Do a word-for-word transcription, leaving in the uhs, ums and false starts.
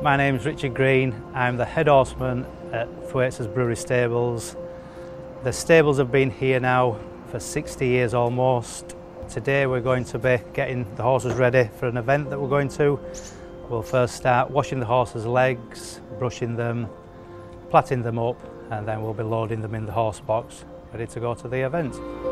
My name is Richard Green. I'm the head horseman at Thwaites Brewery Stables. The stables have been here now for sixty years almost. Today we're going to be getting the horses ready for an event that we're going to. We'll first start washing the horses' legs, brushing them, plaiting them up, and then we'll be loading them in the horse box, ready to go to the event.